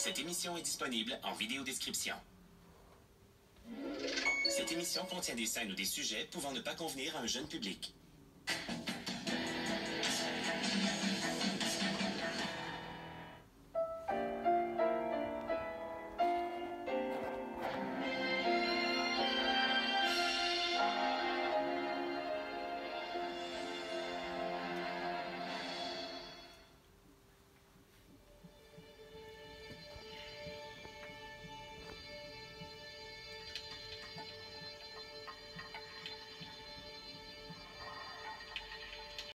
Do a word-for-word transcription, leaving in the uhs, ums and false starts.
Cette émission est disponible en vidéodescription. Cette émission contient des scènes ou des sujets pouvant ne pas convenir à un jeune public.